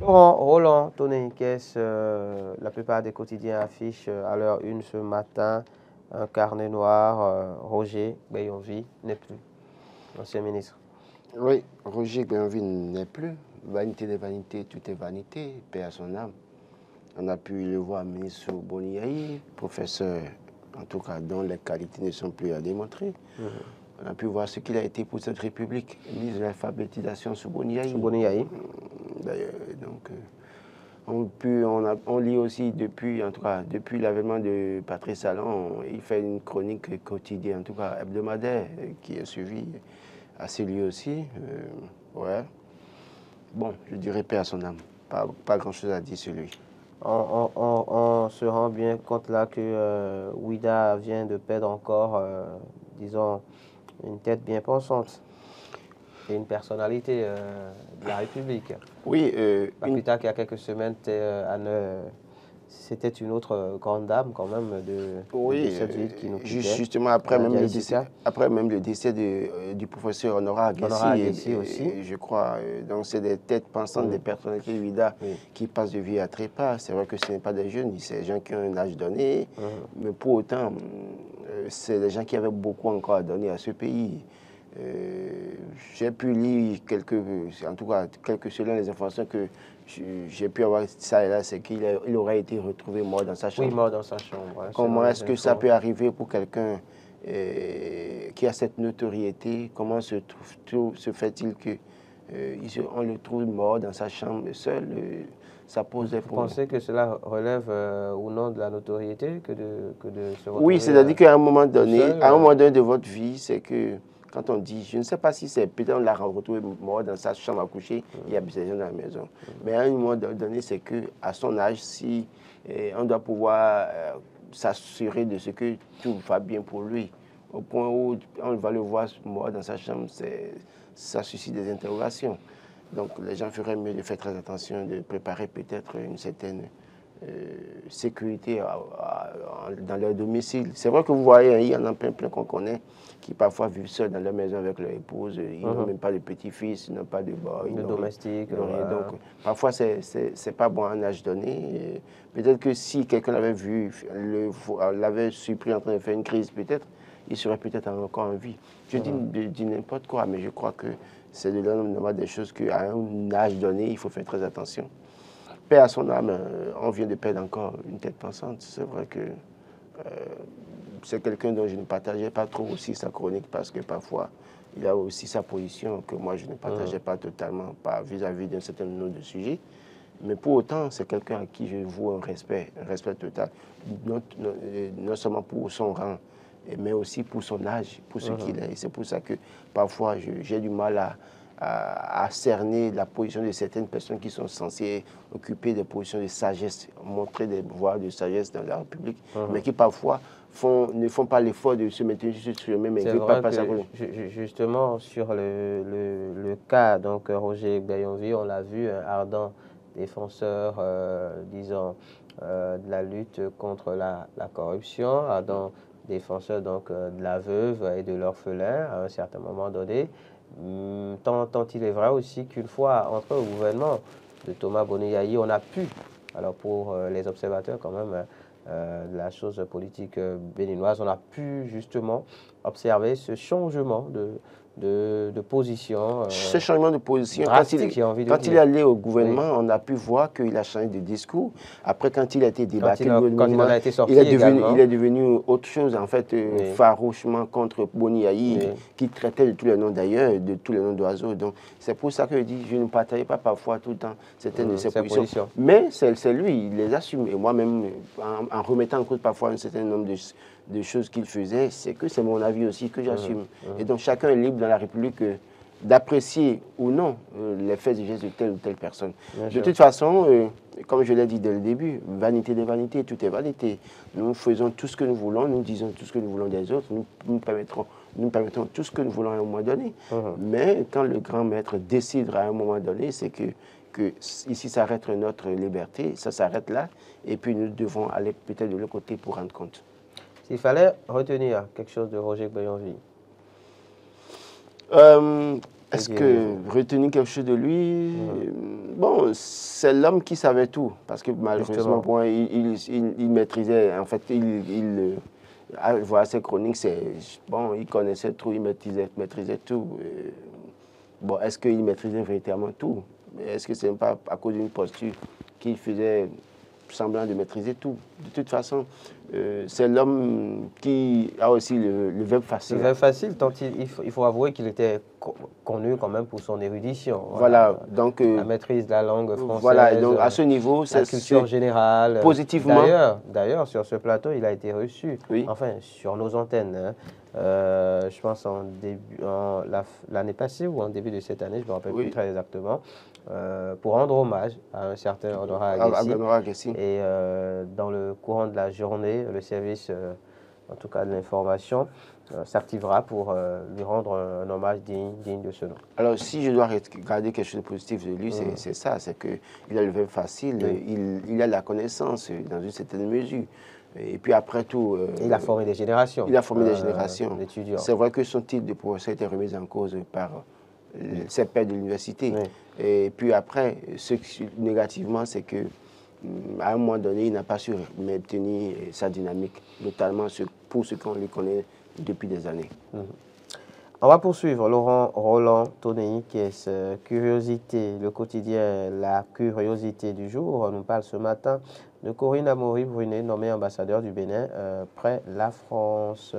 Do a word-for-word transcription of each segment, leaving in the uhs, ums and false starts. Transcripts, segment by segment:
Laurent, Roland, Tony Caisse, euh, la plupart des quotidiens affichent euh, à leur une ce matin un carnet noir. euh, Roger Bayonville n'est plus ancien ministre. Oui, Roger Bayonville n'est plus. Vanité des vanités, tout est vanité, paix à son âme. On a pu le voir ministre Boniaï, professeur, en tout cas dont les qualités ne sont plus à démontrer. Mhm. On a pu voir ce qu'il a été pour cette République, ministre de l'alphabétisation sous Boniaï. Sous Boniaï. D'ailleurs, donc, euh, on, peut, on, a, on lit aussi depuis, en tout cas, depuis l'avènement de Patrice Talon, il fait une chronique quotidienne, en tout cas hebdomadaire, qui est suivie assez lui aussi. Euh, ouais. Bon, je dirais paix à son âme. Pas, pas grand-chose à dire sur lui. On, on- on- on se rend bien compte là que euh, Ouida vient de perdre encore, euh, disons, une tête bien pensante et une personnalité euh, de la République. Oui, euh, Pas une- plus tard qu'il y a quelques semaines, c'était euh, Anne, euh, c'était une autre euh, grande dame quand même de, de- oui, de cette euh, ville qui nous ju- quittait. justement après même, Nadia le Issika. décès, après même le décès de, euh, du professeur Honorat Aguessi, Honorat Aguessi et- aussi. et je crois, euh, donc c'est des têtes pensantes, Oui. des personnalités Ouida Oui. qui passent de vie à trépas. C'est vrai que ce n'est pas des jeunes, c'est des gens qui ont un âge donné, Mhm. mais pour autant, euh, c'est des gens qui avaient beaucoup encore à donner à ce pays. Euh, j'ai pu lire quelques, en tout cas, quelques selon les informations que j'ai pu avoir ça et là, c'est qu'il a- il aurait été retrouvé mort dans sa chambre. Oui, mort dans sa chambre. hein, selon Comment les est-ce que infos. ça peut arriver pour quelqu'un euh, qui a cette notoriété? Comment se, trouve, tout- se fait-il que euh, il se- on le trouve mort dans sa chambre seul? euh, ça pose des Vous problèmes. pensez que cela relève euh, ou non de la notoriété que de, que de se retrouver Oui, c'est-à-dire euh, qu'à un moment donné, seul, à un euh, moment donné de votre vie, c'est que quand on dit, je ne sais pas si c'est peut-être on l'a retrouvé mort dans sa chambre à coucher, il y a des gens dans la maison. Mais à un moment donné, c'est que à son âge, si eh, on doit pouvoir euh, s'assurer de ce que tout va bien pour lui, au point où on va le voir mort dans sa chambre, c'est, ça suscite des interrogations. Donc les gens feraient mieux de faire très attention, de préparer peut-être une certaine euh, sécurité à- à- dans leur domicile. C'est vrai que vous voyez, il y en a plein, plein qu'on connaît qui parfois vivent seuls dans leur maison avec leur épouse. Ils n'ont Mhm. même pas de petits-fils, ils n'ont pas de boy, ils de n'ont rien- domestique. ils n'ont rien. voilà. Donc parfois, c'est c'est- c'est pas bon à un âge donné. Et peut-être que si quelqu'un l'avait vu, le- l'avait surpris en train de faire une crise, peut-être, il serait peut-être encore en vie. Je dis, je dis n'importe quoi, mais je crois que c'est de l'ordre des choses qu'à un âge donné, il faut faire très attention. Paix à son âme, euh, on vient de perdre encore une tête pensante. C'est vrai que euh, c'est quelqu'un dont je ne partageais pas trop aussi sa chronique parce que parfois, il a aussi sa position que moi je ne partageais pas totalement pas vis-à-vis d'un certain nombre de sujets. Mais pour autant, c'est quelqu'un à qui je voue un respect, un respect total. Non, non, euh, non seulement pour son rang, mais aussi pour son âge, pour ce qu'il est. Et c'est pour ça que parfois je- j'ai du mal à, à, à cerner la position de certaines personnes qui sont censées occuper des positions de sagesse, montrer des voies de sagesse dans la République, mais qui parfois font, ne font pas l'effort de se maintenir sur eux-mêmes et C'est ne veulent pas vrai passer à que côté. ju- ju- justement sur le, le, le cas, donc euh, Roger Bayonville, on l'a vu, un ardent défenseur, euh, disons, euh, de la lutte contre la, la corruption, ardent défenseur donc euh, de la veuve et de l'orphelin à un certain moment donné. Hum, tant, tant il est vrai aussi qu'une fois entré au gouvernement de Thomas Boniaï, on a pu, alors pour euh, les observateurs quand même, euh, de la chose politique euh, béninoise, on a pu justement observer ce changement de, de, de position euh, Ce changement de position, quand drastique, il, j'ai envie de quand dire. il est allé au gouvernement, on a pu voir qu'il a changé de discours. Après, quand il a été débarqué il au a- quand il en gouvernement, a été sorti il est devenu, également. il est devenu autre chose, en fait, euh, Oui. farouchement contre Boni Aïe, Oui. qui traitait de tous les noms d'ailleurs, de tous les noms d'oiseaux. Donc, c'est pour ça que je dis, je ne partageais pas parfois tout le temps certaines de Mm, ses ses positions. positions. Mais c'est c'est lui, il les assume. Et moi-même, en, en remettant en cause parfois un certain nombre de, de choses qu'il faisait, c'est que c'est mon avis aussi que j'assume. Et donc, chacun est libre dans la République euh, d'apprécier ou non euh, les faits et gestes de telle ou telle personne. Bien De sûr. toute façon, euh, comme je l'ai dit dès le début, vanité des vanités, tout est vanité. Nous faisons tout ce que nous voulons, nous disons tout ce que nous voulons des autres, nous nous permettrons, nous permettons tout ce que nous voulons à un moment donné. Mhm. Mais quand le grand maître décide à un moment donné, c'est que, que ici s'arrête notre liberté, ça s'arrête là, et puis nous devons aller peut-être de l'autre côté pour rendre compte. S'il fallait retenir quelque chose de Roger Bayonville, Euh, Est-ce que retenir quelque chose de lui, mmh. bon, c'est l'homme qui savait tout, parce que malheureusement, pour moi, il, il, il, il maîtrisait, en fait, il, il voilà, ses chroniques, c'est, bon, il connaissait tout, il maîtrisait, maîtrisait tout. Bon, est-ce qu'il maîtrisait véritablement tout? Est-ce que ce n'est pas à cause d'une posture qu'il faisait semblant de maîtriser tout? De toute façon, euh, c'est l'homme qui a aussi le, le verbe facile. Le verbe facile, tant il, il, faut, il faut avouer qu'il était connu quand même pour son érudition. Voilà, voilà donc... Euh, la maîtrise de la langue française. Voilà, donc à ce niveau, c'est... La culture générale. Positivement. D'ailleurs, sur ce plateau, il a été reçu, oui. Enfin, sur nos antennes, hein, euh, je pense en début, en l'année passée ou en début de cette année, je ne me rappelle oui. plus très exactement, euh, pour rendre hommage à un certain Honoré Aguessi. Et euh, dans le courant de la journée, le service, euh, en tout cas de l'information, euh, s'activera pour euh, lui rendre un, un hommage digne, digne de ce nom. Alors, si je dois garder quelque chose de positif de lui, mmh. c'est ça, c'est qu'il a le verbe facile, oui. il, il a la connaissance dans une certaine mesure. Et puis après tout... Euh, il a formé des générations. Il a formé euh, des générations. d'étudiants. C'est vrai que son titre de professeur a été remis en cause par euh, ses pairs de l'université. Oui. Et puis après, ce qui, négativement, c'est que à un moment donné, il n'a pas su maintenir sa dynamique, notamment pour ce qu'on lui connaît depuis des années. Mmh. On va poursuivre. Laurent Roland Tonéi, qui est ce Curiosité, le quotidien La Curiosité du jour, nous parle ce matin de Corinne Amaury Brunet, nommée ambassadeur du Bénin euh, près la France.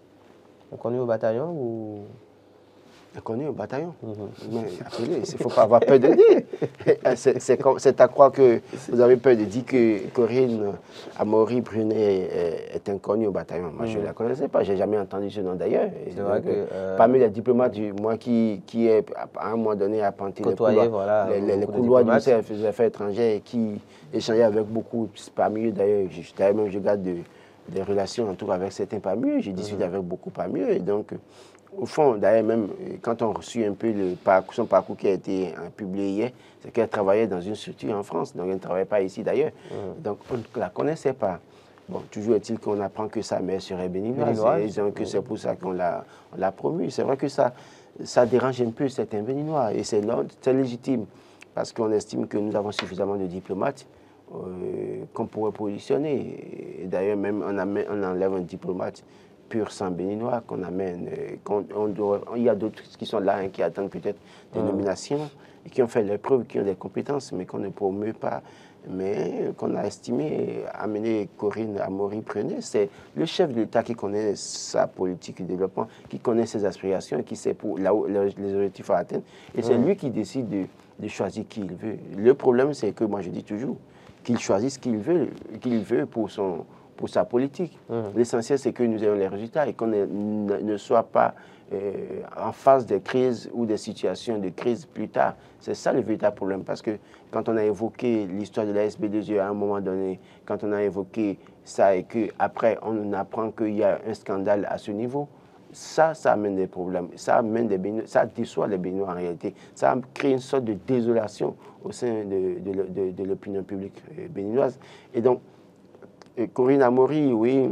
On connaît au bataillon ou... Connu au bataillon. Mm-hmm. Mais appelez, il ne faut pas avoir peur de dire. C'est à croire que vous avez peur de dire que Corinne Amaury Brunet est, est inconnue au bataillon. Moi, mm-hmm. je ne la connaissais pas. Je n'ai jamais entendu ce nom d'ailleurs. Euh, parmi les diplomates, moi qui, qui est à un moment donné apprenti les couloirs, voilà, les, les, les couloirs du service des affaires étrangères et qui échangeait avec beaucoup, parmi eux d'ailleurs, d'ailleurs je garde de, des relations en tout cas avec certains parmi eux, j'ai discuté mm-hmm. avec beaucoup parmi eux. Et donc, au fond, d'ailleurs, même quand on reçut un peu le parcours, son parcours qui a été hein, publié hier, c'est qu'elle travaillait dans une structure en France, donc elle ne travaillait pas ici d'ailleurs. Mmh. Donc on ne la connaissait pas. Bon, toujours est-il qu'on apprend que sa mère serait béninoise, et donc que mmh. c'est pour ça qu'on l'a promue. C'est vrai que ça, ça dérange un peu certains béninois, et c'est légitime, parce qu'on estime que nous avons suffisamment de diplomates euh, qu'on pourrait positionner. Et d'ailleurs, même on, amène, on enlève un diplomate pur sang béninois qu'on amène. Qu on, on doit, il y a d'autres qui sont là, hein, qui attendent peut-être des mmh. nominations, et qui ont fait leurs preuves, qui ont des compétences, mais qu'on ne promeut pas. Mais qu'on a estimé amener Corinne Amaury Brunet, c'est le chef de l'État qui connaît sa politique de développement, qui connaît ses aspirations, qui sait pour là où les objectifs à atteindre. Et mmh. c'est lui qui décide de, de choisir qui il veut. Le problème, c'est que moi je dis toujours qu'il choisisse qui il veut, qu'il veut pour son pour sa politique. Mmh. L'essentiel, c'est que nous ayons les résultats et qu'on ne, ne, ne soit pas euh, en face des crises ou des situations de crise plus tard. C'est ça le véritable problème, parce que quand on a évoqué l'histoire de la S B deux E à un moment donné, quand on a évoqué ça et qu'après on apprend qu'il y a un scandale à ce niveau, ça, ça amène des problèmes. Ça amène des Béninois, ça déçoit les Béninois en réalité. Ça crée une sorte de désolation au sein de, de, de, de l'opinion publique béninoise. Et donc, Corinne Amaury, oui,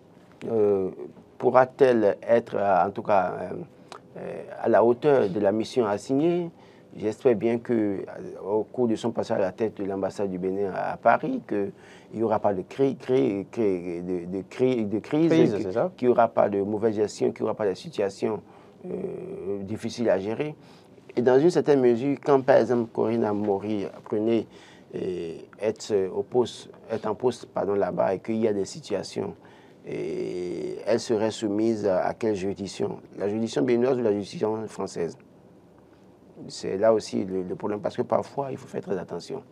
euh, pourra-t-elle être, en tout cas, euh, à la hauteur de la mission assignée? J'espère bien qu'au cours de son passage à la tête de l'ambassade du Bénin à, à Paris, qu'il n'y aura pas de, cri, cri, cri, de, de, cri, de crise, qu'il n'y aura pas de mauvaise gestion, qu'il n'y aura pas de situation euh, difficile à gérer. Et dans une certaine mesure, quand par exemple Corinne Amaury Brunet Et être, au poste, être en poste là-bas et qu'il y a des situations, et elle serait soumise à, à quelle juridiction? La juridiction béninoise ou la juridiction française? C'est là aussi le, le problème, parce que parfois, il faut faire très attention.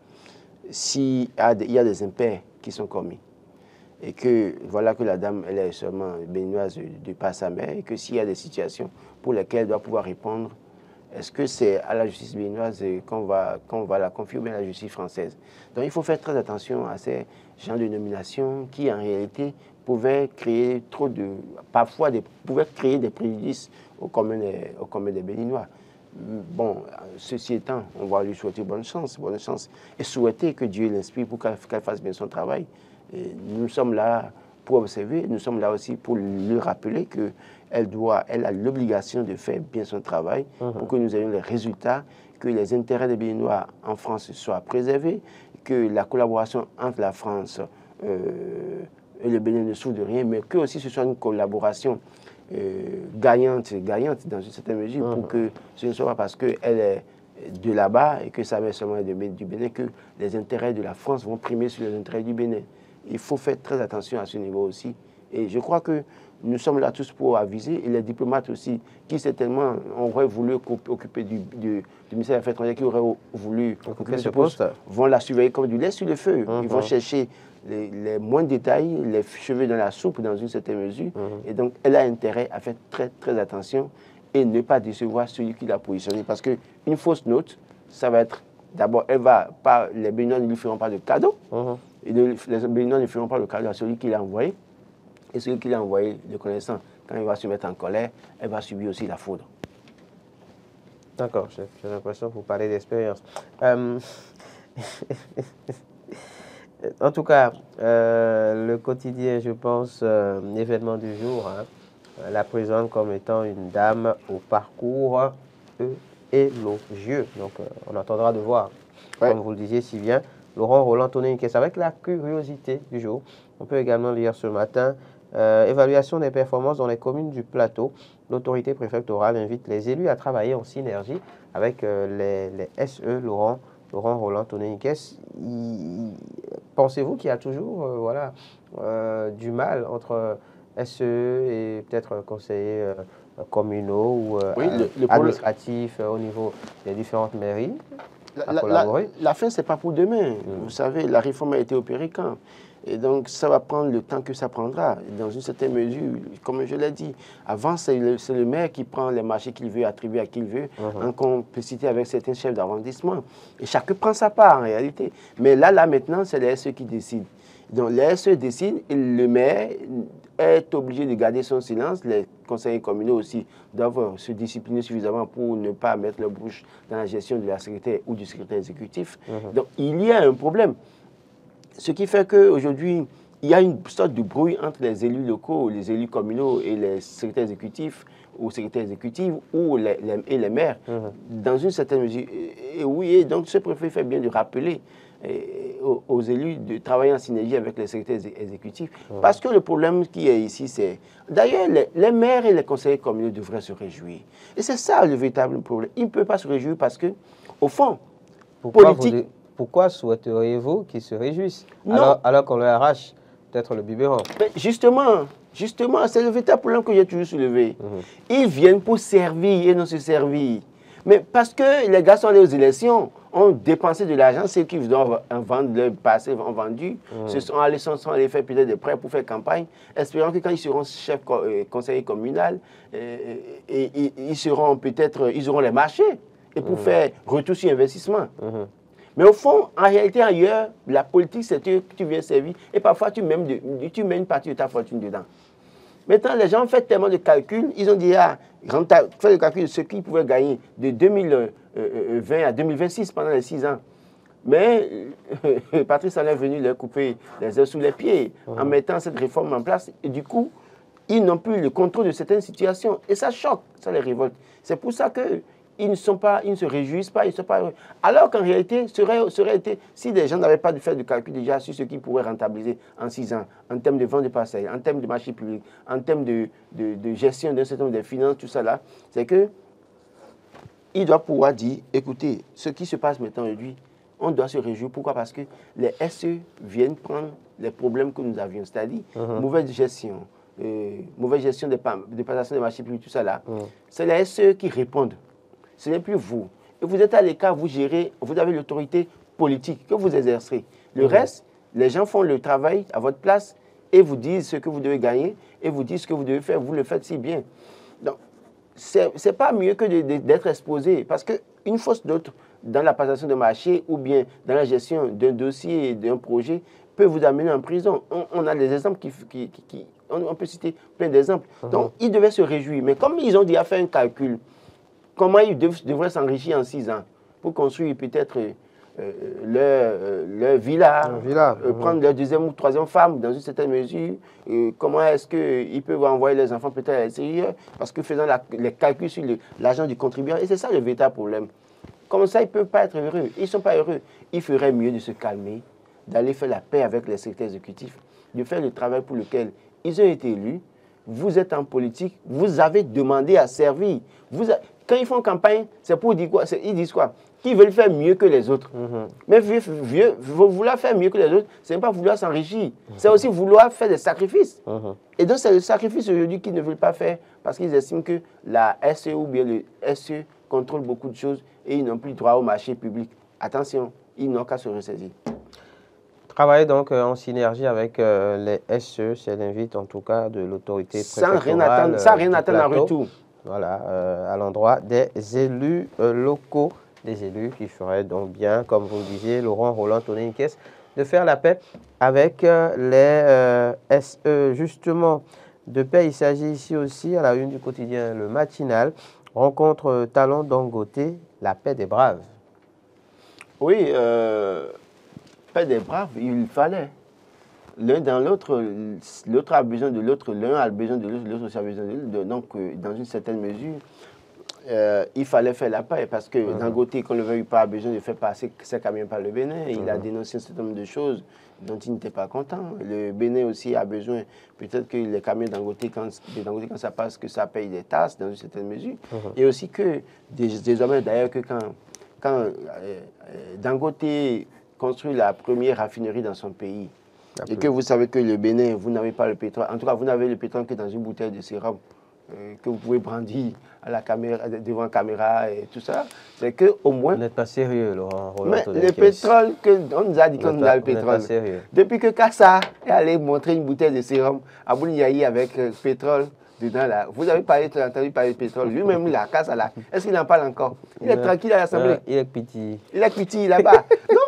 S'il y a des, il y a des impairs qui sont commis, et que voilà que la dame, elle est seulement béninoise de, de par sa mère, et que s'il y a des situations pour lesquelles elle doit pouvoir répondre, est-ce que c'est à la justice béninoise qu'on va, qu'on va la confier ou bien à la justice française? Donc il faut faire très attention à ces genres de nominations qui, en réalité, pouvaient créer trop de... Parfois, des, pouvaient créer des préjudices au commun des, au commun des Béninois. Bon, ceci étant, on va lui souhaiter bonne chance, bonne chance, et souhaiter que Dieu l'inspire pour qu'elle qu'elle fasse bien son travail. Et nous sommes là pour observer, nous sommes là aussi pour lui rappeler qu'elle doit, elle a l'obligation de faire bien son travail mmh. pour que nous ayons les résultats, que les intérêts des Béninois en France soient préservés, que la collaboration entre la France euh, et le Bénin ne souffre de rien, mais que aussi ce soit une collaboration euh, gagnante, gagnante dans une certaine mesure, mmh. pour que ce ne soit pas parce qu'elle est de là-bas et que ça va seulement du Bénin que les intérêts de la France vont primer sur les intérêts du Bénin. Il faut faire très attention à ce niveau aussi. Et je crois que nous sommes là tous pour aviser, et les diplomates aussi, qui certainement auraient voulu occuper du, du, du ministère des Affaires étrangères, qui auraient voulu occuper ce poste, vont la surveiller comme du lait sur le feu. Mmh. Ils vont chercher les, les moindres détails, les cheveux dans la soupe dans une certaine mesure. Mmh. Et donc, elle a intérêt à faire très, très attention et ne pas décevoir celui qui l'a positionné. Parce qu'une fausse note, ça va être, d'abord, elle va pas, les Béninois ne lui feront pas de cadeau. Mmh. Et de, les Béninois ne feront pas le cadeau à celui qui l'a envoyé. Et celui qui l'a envoyé, le connaissant, quand il va se mettre en colère, elle va subir aussi la foudre. D'accord, j'ai l'impression que vous parlez d'expérience. Euh... en tout cas, euh, le quotidien, je pense, euh, l'événement du jour, hein, la présente comme étant une dame au parcours élogieux. Donc, euh, on attendra de voir, ouais. comme vous le disiez si bien, Laurent Roland Tonné-Nicaise, avec la curiosité du jour. On peut également lire ce matin, euh, évaluation des performances dans les communes du plateau. L'autorité préfectorale invite les élus à travailler en synergie avec euh, les, les S E. Laurent, Laurent Roland Tonné-Nicaise, pensez-vous qu'il y a toujours euh, voilà, euh, du mal entre S E et peut-être conseillers euh, communaux ou euh, oui, le, le administratifs euh, au niveau des différentes mairies? La, la, la, la fin, ce n'est pas pour demain. Mmh. Vous savez, la réforme a été opérée quand? Et donc, ça va prendre le temps que ça prendra. Dans une certaine mesure, comme je l'ai dit, avant, c'est le, le maire qui prend les marchés qu'il veut, attribuer à qui il veut, mmh. en complicité avec certains chefs d'arrondissement. Et chacun prend sa part, en réalité. Mais là, là maintenant, c'est les S E qui décident. Donc, les S E décident et le maire est obligé de garder son silence. Les conseillers communaux aussi doivent se discipliner suffisamment pour ne pas mettre leur bouche dans la gestion de la secrétaire ou du secrétaire exécutif. Mmh. Donc, il y a un problème. Ce qui fait qu'aujourd'hui, il y a une sorte de brouille entre les élus locaux, les élus communaux et les secrétaires exécutifs ou secrétaires exécutifs ou les, les, et les maires, mmh. dans une certaine mesure. Et, et oui, et donc ce préfet fait bien de rappeler et, aux, aux élus de travailler en synergie avec les secrétaires exécutifs. Mmh. Parce que le problème qui est ici, c'est... D'ailleurs, les, les maires et les conseillers communaux devraient se réjouir. Et c'est ça le véritable problème. Ils ne peuvent pas se réjouir parce que, au fond, Pourquoi politique... Vous... Pourquoi souhaiteriez-vous qu'ils se réjouissent non. alors, alors qu'on leur arrache peut-être le biberon? Mais justement, justement, c'est le véritable problème que j'ai toujours soulevé. Mmh. Ils viennent pour servir et non se servir. Mais parce que les gars sont allés aux élections, ont dépensé de l'argent, ceux qui doivent vendre leur passé ont vendu, mmh. se sont allés, sont, sont allés faire peut-être des prêts pour faire campagne, espérant que quand ils seront chefs euh, conseillers communaux, euh, et, et, ils seront peut-être, ils auront les marchés et pour mmh. faire retour sur investissement. Mmh. Mais au fond, en réalité, ailleurs, la politique, c'est que tu viens servir et parfois tu mets, de, tu mets une partie de ta fortune dedans. Maintenant, les gens ont fait tellement de calculs, ils ont dit, ah, fait le calcul de ce qu'ils pouvaient gagner de deux mille vingt à deux mille vingt-six pendant les six ans. Mais euh, Patrice Talon est venu leur couper les ailes sous les pieds mmh. en mettant cette réforme en place. Et du coup, ils n'ont plus le contrôle de certaines situations. Et ça choque, ça les révolte. C'est pour ça que ils ne sont pas, ils ne se réjouissent pas, ils ne sont pas heureux. Alors qu'en réalité, serait, serait été, si les gens n'avaient pas de faire de calcul déjà sur ce qu'ils pourraient rentabiliser en six ans, en termes de vente de parcelles, en termes de marché public, en termes de, de, de gestion d'un certain nombre de finances, tout ça là, c'est que il doit pouvoir dire, écoutez, ce qui se passe maintenant aujourd'hui, on doit se réjouir. Pourquoi? Parce que les S E viennent prendre les problèmes que nous avions, c'est-à-dire uh-huh. mauvaise gestion, euh, mauvaise gestion des, des passations des marchés publics, tout ça là. Uh-huh. C'est les S E qui répondent. Ce n'est plus vous. Et vous êtes à l'écart, vous gérez, vous avez l'autorité politique que vous exercerez. Le mmh. reste, les gens font le travail à votre place et vous disent ce que vous devez gagner et vous disent ce que vous devez faire. Vous le faites si bien. Donc, ce n'est pas mieux que d'être exposé. Parce qu'une fausse note dans la passation de marché ou bien dans la gestion d'un dossier, d'un projet, peut vous amener en prison. On, on a des exemples qui... qui, qui, qui on, on peut citer plein d'exemples. Mmh. Donc, ils devaient se réjouir. Mais comme ils ont déjà fait un calcul, comment ils dev, devraient s'enrichir en six ans pour construire peut-être euh, leur, euh, leur villa, villa. Euh, Mmh. prendre leur deuxième ou troisième femme dans une certaine mesure. Euh, comment est-ce qu'ils peuvent envoyer les enfants peut-être à l'extérieur? Parce que faisant la, les calculs sur l'argent du contribuable, et c'est ça le véritable problème. Comme ça, ils ne peuvent pas être heureux. Ils ne sont pas heureux. Il ferait mieux de se calmer, d'aller faire la paix avec les secrétaires exécutifs, de faire le travail pour lequel ils ont été élus. Vous êtes en politique, vous avez demandé à servir. Vous a... Quand ils font campagne, c'est pour dire quoi? Ils disent quoi? Qu'ils veulent faire mieux que les autres. Mmh. Mais vieux, vieux, vouloir faire mieux que les autres, ce n'est pas vouloir s'enrichir. Mmh. C'est aussi vouloir faire des sacrifices. Mmh. Et donc, c'est le sacrifice aujourd'hui qu'ils ne veulent pas faire parce qu'ils estiment que la S E ou bien le S E contrôle beaucoup de choses et ils n'ont plus droit au marché public. Attention, ils n'ont qu'à se ressaisir. Travailler donc euh, en synergie avec euh, les S E, c'est l'invite en tout cas de l'autorité préfectorale. Sans rien attendre, sans rien attendre en retour. Voilà, euh, à l'endroit des élus euh, locaux, des élus qui feraient donc bien, comme vous le disiez, Laurent Roland Tonné-Nicaise, de faire la paix avec euh, les euh, S E. Justement, de paix, il s'agit ici aussi, à la une du quotidien Le Matinal, rencontre Talon Dangote, la paix des braves. Oui, euh, paix des braves, il fallait. L'un dans l'autre, l'autre a besoin de l'autre, l'un a besoin de l'autre, l'autre aussi a besoin de l'autre. Donc, euh, dans une certaine mesure, euh, il fallait faire la paix parce que mmh. Dangote, qu'on ne le veuille pas, a besoin de faire passer ses camions par le Bénin. Mmh. Il a dénoncé un certain nombre de choses dont il n'était pas content. Le Bénin aussi a besoin, peut-être que les camions Dangote, quand, Dangote, quand ça passe, que ça paye des tasses dans une certaine mesure. Mmh. Et aussi que, désormais d'ailleurs, que quand, quand euh, Dangote construit la première raffinerie dans son pays, et que vous savez que le Bénin, vous n'avez pas le pétrole. En tout cas, vous n'avez le pétrole que dans une bouteille de sérum euh, que vous pouvez brandir à la caméra, devant la caméra et tout ça. C'est qu'au moins... Vous n'êtes pas sérieux, Laurent. Mais le pétrole, que, on nous a dit qu'on a le pétrole. Depuis que Kassa est allé montrer une bouteille de sérum à Bouniaï avec euh, pétrole dedans, là, vous avez parlé, entendu parler de pétrole. Lui-même, il a Kassa là. Est-ce qu'il en parle encore? Il est euh, tranquille à l'Assemblée. Euh, il est petit. Il est petit là-bas.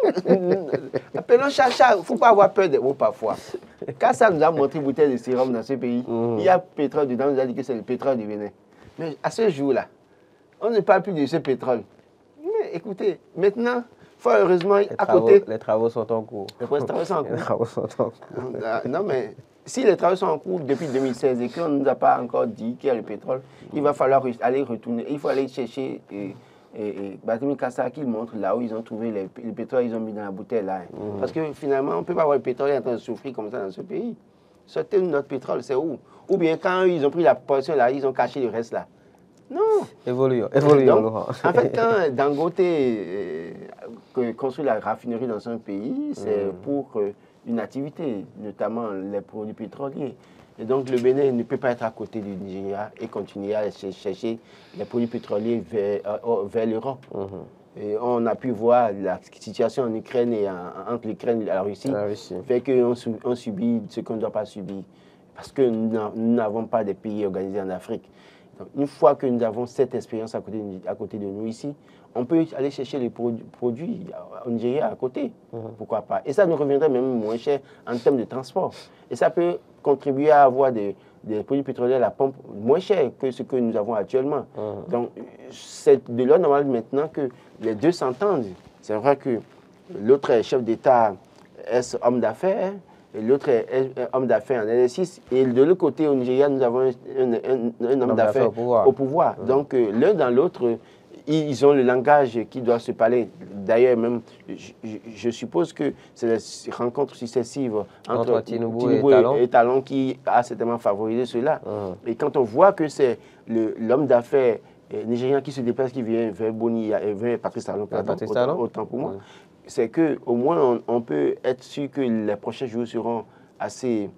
Appelons chacha, il ne faut pas avoir peur des mots parfois. Quand ça nous a montré une bouteille de sérum dans ce pays, mmh. il y a pétrole dedans, on nous a dit que c'est le pétrole du Bénin. Mais à ce jour-là, on ne parle plus de ce pétrole. Mais écoutez, maintenant, fort heureusement, les à travaux, côté... Les travaux sont en cours. Les travaux sont en cours. Les travaux sont en cours. Non, mais si les travaux sont en cours depuis deux mille seize et qu'on ne nous a pas encore dit qu'il y a le pétrole, il va falloir aller retourner, il faut aller chercher... Et, Et, et Barthélémy Kassa qui montre là où ils ont trouvé les, le pétrole, ils ont mis dans la bouteille là. Mmh. Parce que finalement, on ne peut pas avoir le pétrole en train de souffrir comme ça dans ce pays. Sortez notre pétrole, c'est où? Ou bien quand ils ont pris la portion là, ils ont caché le reste là. Non. Évoluons, évoluons. Donc, en fait, quand Dangote euh, construit la raffinerie dans un pays, c'est mmh. pour euh, une activité, notamment les produits pétroliers. Et donc, le Bénin ne peut pas être à côté du Nigeria et continuer à chercher les produits pétroliers vers, euh, vers l'Europe. Mmh. Et on a pu voir la situation en Ukraine et en, entre l'Ukraine et la Russie, la Russie. fait qu'on on subit ce qu'on ne doit pas subir. Parce que nous n'avons pas de pays organisés en Afrique. Donc, une fois que nous avons cette expérience à côté, à côté de nous ici, on peut aller chercher les produits, produits au Nigeria à côté. Mmh. Pourquoi pas? Et ça nous reviendrait même moins cher en termes de transport. Et ça peut contribuer à avoir des, des produits pétroliers à la pompe moins chers que ce que nous avons actuellement. Mmh. Donc, c'est de là normal maintenant que les deux s'entendent. C'est vrai que l'autre est chef d'État, est homme d'affaires, et l'autre est, est, est homme d'affaires en exercice. Et de l'autre côté, au Nigeria, nous avons un, un, un, un homme d'affaires au pouvoir. Au pouvoir. Mmh. Donc, euh, l'un dans l'autre, ils ont le langage qui doit se parler. D'ailleurs, même, je, je suppose que c'est les rencontres successives entre, entre Tinubu et, et, Talon. et Talon qui a certainement favorisé cela. Mmh. Et quand on voit que c'est l'homme d'affaires nigérian qui se déplace, qui vient vers Boni, vers Patrice Talon, autant, autant pour moi, mmh. c'est qu'au moins on, on peut être sûr que les prochains jours seront assez...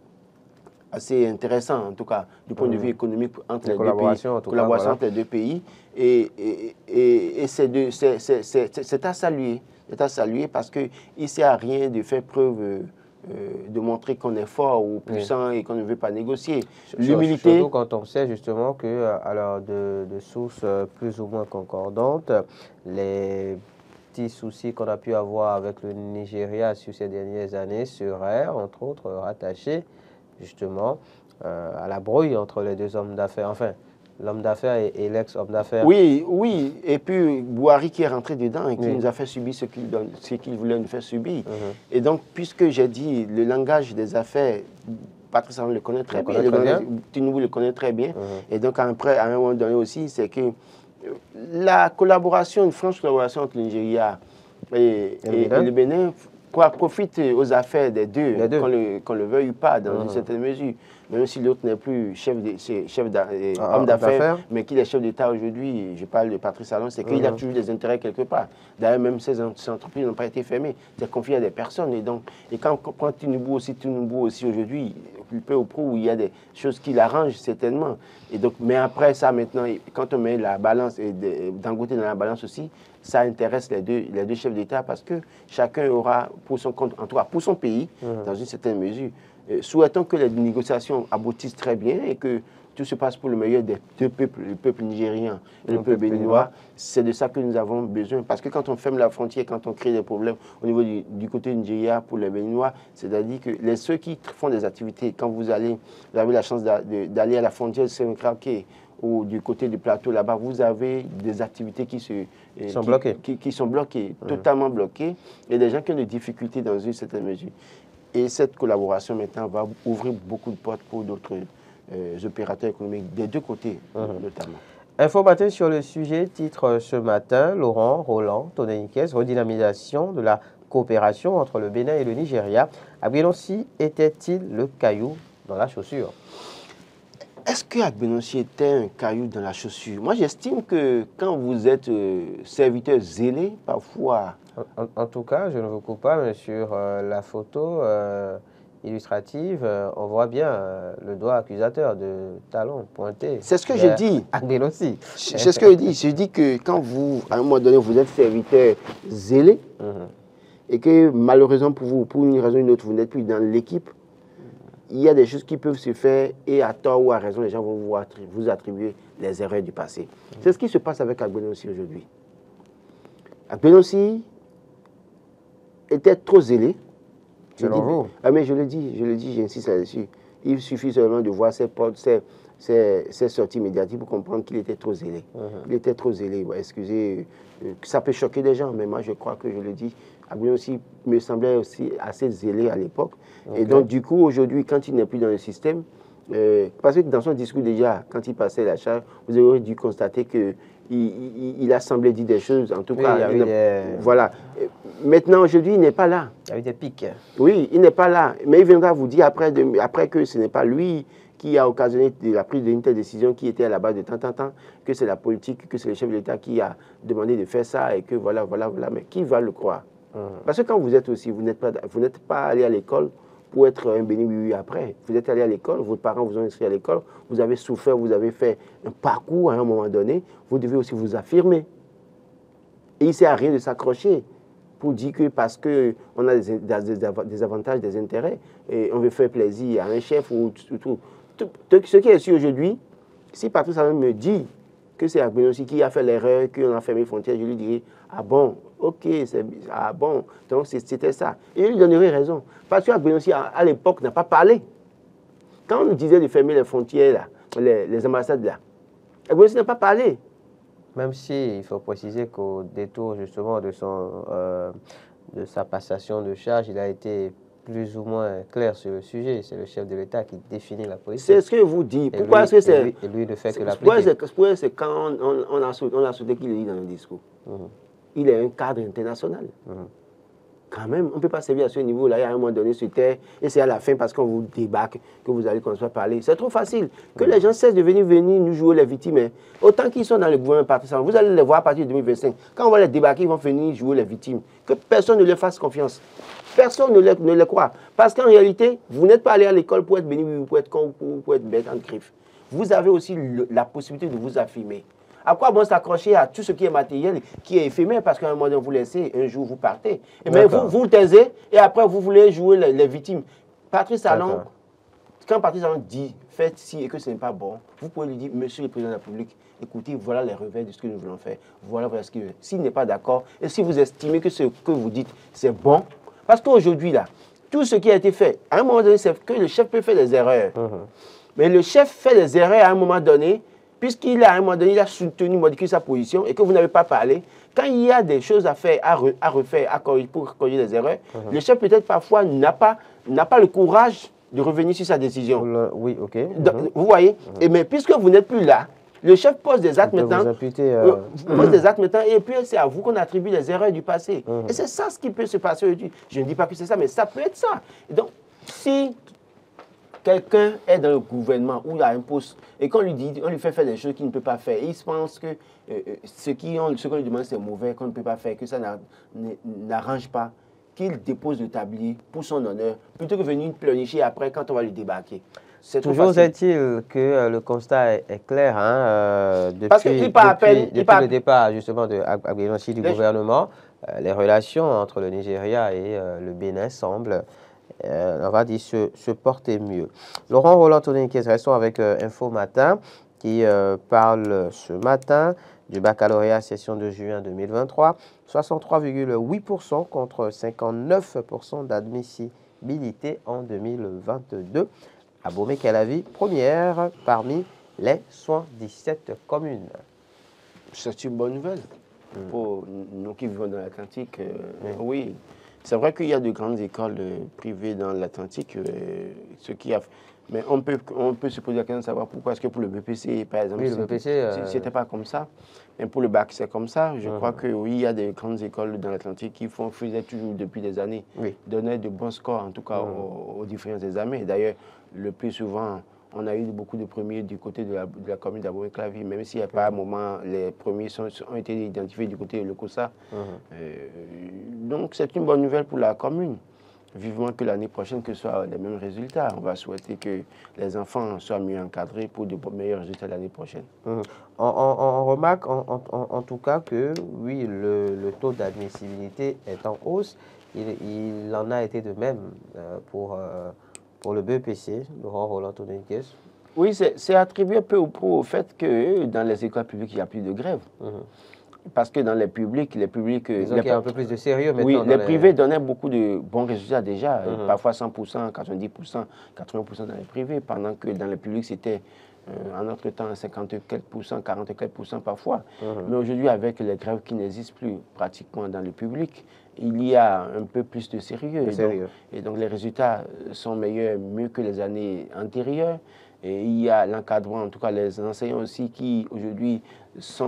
assez intéressant, en tout cas, du point mmh. de vue économique entre les, les deux pays, en tout collaboration cas, voilà. entre les deux pays. Et, et, et, et c'est à saluer, c'est à saluer parce qu'il ne sert à rien de faire preuve, euh, de montrer qu'on est fort ou puissant oui. et qu'on ne veut pas négocier. L'humilité... Surtout quand on sait justement que, alors, de, de sources plus ou moins concordantes, les petits soucis qu'on a pu avoir avec le Nigeria sur ces dernières années seraient, entre autres, rattachés justement euh, à la brouille entre les deux hommes d'affaires. Enfin, l'homme d'affaires et, et l'ex-homme d'affaires. Oui, oui. Et puis, Buhari qui est rentré dedans et qui Oui. nous a fait subir ce qu'il ce qu'il voulait nous faire subir. Mm-hmm. Et donc, puisque j'ai dit le langage des affaires, Patrice Talon le connaît très le bien, connaît le très langage, bien. Tinubu le connaît très bien. Mm-hmm. Et donc, après, à un moment donné aussi, c'est que la collaboration, une franche collaboration entre le Nigeria et, Et le et, Bénin. et le Bénin quoi, profite aux affaires des deux, Les deux. qu'on le, qu'on le veuille ou pas, dans Mhm. une certaine mesure. Même si l'autre n'est plus chef de, c'est chef d'a- euh, Ah, homme d'affaires, d'affaires. mais qu'il est chef d'État aujourd'hui, je parle de Patrice Talon, c'est qu'il a Mhm. toujours des intérêts quelque part. D'ailleurs, même ces, en- ces entreprises n'ont pas été fermées. C'est confié à des personnes. Et, donc, et quand on prend Tinubu aussi, Tinubu aussi aujourd'hui, il peut au pro où il y a des choses qui l'arrangent certainement. Et donc, mais après ça, maintenant, quand on met la balance, et Dangote dans la balance aussi, ça intéresse les deux, les deux chefs d'État parce que chacun aura pour son compte, en tout cas pour son pays, mmh. dans une certaine mesure. Euh, souhaitons que les négociations aboutissent très bien et que tout se passe pour le meilleur des deux peuples, le peuple nigérien et le, le peuple béninois. C'est de ça que nous avons besoin. Parce que quand on ferme la frontière, quand on crée des problèmes au niveau du, du côté Nigeria pour les Béninois, c'est-à-dire que les, ceux qui font des activités, quand vous allez, vous avez la chance d'aller à la frontière Saint-Craquet, ou du côté du plateau là-bas, vous avez des activités qui, se, qui sont qui, bloquées, qui, qui sont bloquées mmh. totalement bloquées, et des gens qui ont des difficultés dans une certaine mesure. Et cette collaboration maintenant va ouvrir beaucoup de portes pour d'autres euh, opérateurs économiques, des deux côtés mmh. notamment. Info matin sur le sujet, titre ce matin, Laurent Roland, Toneniquez, redynamisation de la coopération entre le Bénin et le Nigeria. Agbenonsi était-il le caillou dans la chaussure? Est-ce que Agbenonsi était un caillou dans la chaussure? Moi, j'estime que quand vous êtes euh, serviteur zélé, parfois... En, en, en tout cas, je ne vous coupe pas, mais sur euh, la photo euh, illustrative, euh, on voit bien euh, le doigt accusateur de Talon pointé. C'est ce que je dis. Agbenonsi. C'est ce que je dis. Je dis que quand vous, à un moment donné, vous êtes serviteur zélé, mm-hmm. et que malheureusement pour vous, pour une raison ou une autre, vous n'êtes plus dans l'équipe, il y a des choses qui peuvent se faire et à tort ou à raison, les gens vont vous, attribuer, vous attribuer les erreurs du passé. Mmh. C'est ce qui se passe avec Agbenonsi aujourd'hui. Agbenonsi était trop zélé. Selon vous? Ah, mais je le dis, je le dis, j'insiste là-dessus. Il suffit seulement de voir ses, ses, ses, ses sorties médiatiques pour comprendre qu'il était trop zélé. Mmh. Il était trop zélé. Bon, excusez, euh, ça peut choquer des gens, mais moi je crois que je le dis. Agbenonsi me semblait aussi assez zélé à l'époque. Okay. Et donc, du coup, aujourd'hui, quand il n'est plus dans le système, euh, parce que dans son discours déjà, quand il passait la charge, vous aurez dû constater qu'il il, il a semblé dire des choses, en tout oui, cas. Il y a eu des... Voilà. Maintenant, aujourd'hui, il n'est pas là. Il y a eu des pics. Oui, il n'est pas là. Mais il viendra vous dire après, de, après que ce n'est pas lui qui a occasionné la prise d'une telle décision qui était à la base de temps en temps, que c'est la politique, que c'est le chef de l'État qui a demandé de faire ça et que voilà, voilà, voilà. Mais qui va le croire? Parce que quand vous êtes aussi, vous n'êtes pas, vous n'êtes pas allé à l'école pour être un béni oui après. Vous êtes allé à l'école, vos parents vous ont inscrit à l'école, vous avez souffert, vous avez fait un parcours à un moment donné, vous devez aussi vous affirmer. Et il ne sert à rien de s'accrocher pour dire que parce qu'on a des, des, des avantages, des intérêts, et on veut faire plaisir à un chef ou tout. tout, tout, tout ce qui est sûr aujourd'hui, si Patrice Talon me dit que c'est Agbenonsi qui a fait l'erreur, qu'on a fermé les frontières, je lui dirai, ah bon, ok, c'est ah bon, donc c'était ça. Et je lui donnerai raison. Parce que Agbenonsi, à, à l'époque, n'a pas parlé. Quand on nous disait de fermer les frontières, là, les, les ambassades, là, Agbenonsi n'a pas parlé. Même si il faut préciser qu'au détour, justement, de, son, euh, de sa passation de charge, il a été plus ou moins clair sur le sujet. C'est le chef de l'État qui définit la politique. C'est ce que vous dites. Pourquoi est-ce que c'est... Et, et lui ne fait que l'appliquer. C'est quand on, on, on a souhaité qu'il le dit dans le discours. Mm-hmm. Il est un cadre international. Mm-hmm. Quand même, on ne peut pas servir à ce niveau-là, et à un moment donné, sur terre, et c'est à la fin, parce qu'on vous débarque, que vous allez commencer à parler. C'est trop facile. Que mm-hmm. les gens cessent de venir, venir nous jouer les victimes. Hein. Autant qu'ils sont dans le gouvernement partisan, vous allez les voir à partir de deux mille vingt-cinq. Quand on va les débarquer, ils vont venir jouer les victimes. Que personne ne leur fasse confiance. Personne ne les, ne les croit. Parce qu'en réalité, vous n'êtes pas allé à l'école pour être béni, pour être con, pour, pour être bête en griffe. Vous avez aussi le, la possibilité de vous affirmer. À quoi bon s'accrocher à tout ce qui est matériel, qui est éphémère, parce qu'à un moment donné, vous laissez, un jour, vous partez. Et mais vous, vous le taisez, et après, vous voulez jouer les, les victimes. Patrice Talon, quand Patrice Talon dit, faites ci et que ce n'est pas bon, vous pouvez lui dire, monsieur le président de la République, écoutez, voilà les revers de ce que nous voulons faire. Voilà, voilà ce que... S'il n'est pas d'accord, et si vous estimez que ce que vous dites, c'est bon, parce qu'aujourd'hui, là, tout ce qui a été fait, à un moment donné, c'est que le chef peut faire des erreurs. Mmh. Mais le chef fait des erreurs à un moment donné, puisqu'il a à un moment donné, il a soutenu, modifié sa position et que vous n'avez pas parlé, quand il y a des choses à faire, à, re, à refaire, à corriger, pour corriger les erreurs, uh-huh. le chef peut-être parfois n'a pas, n'a pas le courage de revenir sur sa décision. Le, oui, ok. Uh-huh. Donc, vous voyez, uh-huh. et mais puisque vous n'êtes plus là, le chef pose des actes maintenant, imputer, euh... euh, pose des actes maintenant, et puis c'est à vous qu'on attribue les erreurs du passé. Uh-huh. Et c'est ça ce qui peut se passer aujourd'hui. Je ne dis pas que c'est ça, mais ça peut être ça. Et donc, si quelqu'un est dans le gouvernement ou il a un poste et qu'on lui dit, on lui fait faire des choses qu'il ne peut pas faire, et il se pense que euh, ce qu'on lui demande c'est mauvais, qu'on ne peut pas faire, que ça n'arrange pas, qu'il dépose le tablier pour son honneur, plutôt que venir pleurnicher après quand on va lui débarquer. Toujours est-il que euh, le constat est, est clair, hein, euh, depuis, Parce qu'il part depuis, à peine, depuis il part... le départ justement de Agbeyi du les... gouvernement, euh, les relations entre le Nigeria et euh, le Bénin semblent, euh, on va dire, se, se porter mieux. Laurent Roland Toninkes, restons avec euh, Info Matin, qui euh, parle ce matin du baccalauréat session de juin deux mille vingt-trois, soixante-trois virgule huit pour cent contre cinquante-neuf pour cent d'admissibilité en deux mille vingt-deux. Abomey-Calavi, première parmi les soixante-dix-sept communes. C'est une bonne nouvelle mm. pour nous qui vivons dans l'Atlantique. Euh, mm. Oui, c'est vrai qu'il y a de grandes écoles euh, privées dans l'Atlantique, euh, ce qui a... mais on peut, on peut se poser la question de savoir pourquoi. Est-ce que pour le B P C, par exemple, oui, le B P C, euh... c'était pas comme ça. Mais pour le bac, c'est comme ça. Je mm. crois que oui, il y a des grandes écoles dans l'Atlantique qui font, faisaient toujours depuis des années, oui. donnaient de bons scores, en tout cas mm. aux, aux différents examens. D'ailleurs, le plus souvent, on a eu beaucoup de premiers du côté de la, de la commune d'Abomey-Calavi, même s'il n'y a pas un moment, les premiers sont, ont été identifiés du côté de l'Okosa. Mm. Euh, donc, c'est une bonne nouvelle pour la commune. Vivement que l'année prochaine, que ce soit les mêmes résultats. On va souhaiter que les enfants soient mieux encadrés pour de meilleurs résultats l'année prochaine. Mmh. On, on, on remarque en, en, en tout cas que, oui, le, le taux d'admissibilité est en hausse. Il, il en a été de même euh, pour, euh, pour le B P C, Laurent Roland Toninkes. Oui, c'est attribué peu ou prou au fait que dans les écoles publiques, il n'y a plus de grève. Mmh. Parce que dans les publics, les publics... Disons qu'il y a un peu plus de sérieux maintenant. Oui, les, les privés donnaient beaucoup de bons résultats déjà, mm-hmm. parfois cent pour cent, quatre-vingt-dix pour cent, quatre-vingts pour cent dans les privés, pendant que dans les publics, c'était euh, en notre temps cinquante quelques pour cent, quarante quelques pour cent parfois. Mm-hmm. Mais aujourd'hui, avec les grèves qui n'existent plus pratiquement dans le public, il y a un peu plus de sérieux. Et donc, et donc les résultats sont meilleurs, mieux que les années antérieures. Et il y a l'encadrement, en tout cas les enseignants aussi qui aujourd'hui sont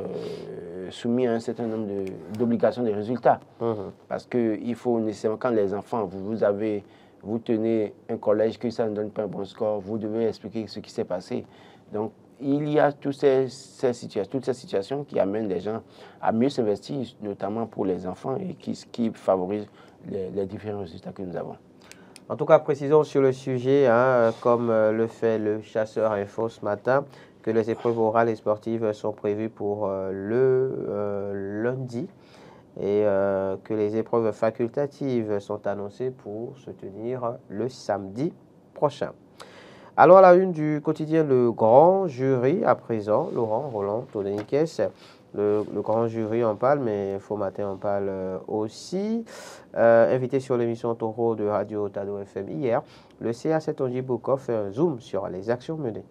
euh, soumis à un certain nombre d'obligations de, de résultats. Mmh. Parce qu'il faut nécessairement, quand les enfants, vous, vous, avez, vous tenez un collège que ça ne donne pas un bon score, vous devez expliquer ce qui s'est passé. Donc il y a toutes ces, ces situations, toutes ces situations qui amènent les gens à mieux s'investir, notamment pour les enfants, et qui, qui favorisent les, les différents résultats que nous avons. En tout cas, précisons sur le sujet, hein, comme euh, le fait le Chasseur Info ce matin, que les épreuves orales et sportives sont prévues pour euh, le euh, lundi et euh, que les épreuves facultatives sont annoncées pour se tenir le samedi prochain. Alors à la une du quotidien Le Grand Jury, à présent, Laurent Roland Toninkes. Le, le grand jury en parle, mais Info Matin en parle euh, aussi. Euh, invité sur l'émission Taureau de Radio Tado F M hier, le C A Setonji Boko fait un zoom sur les actions menées.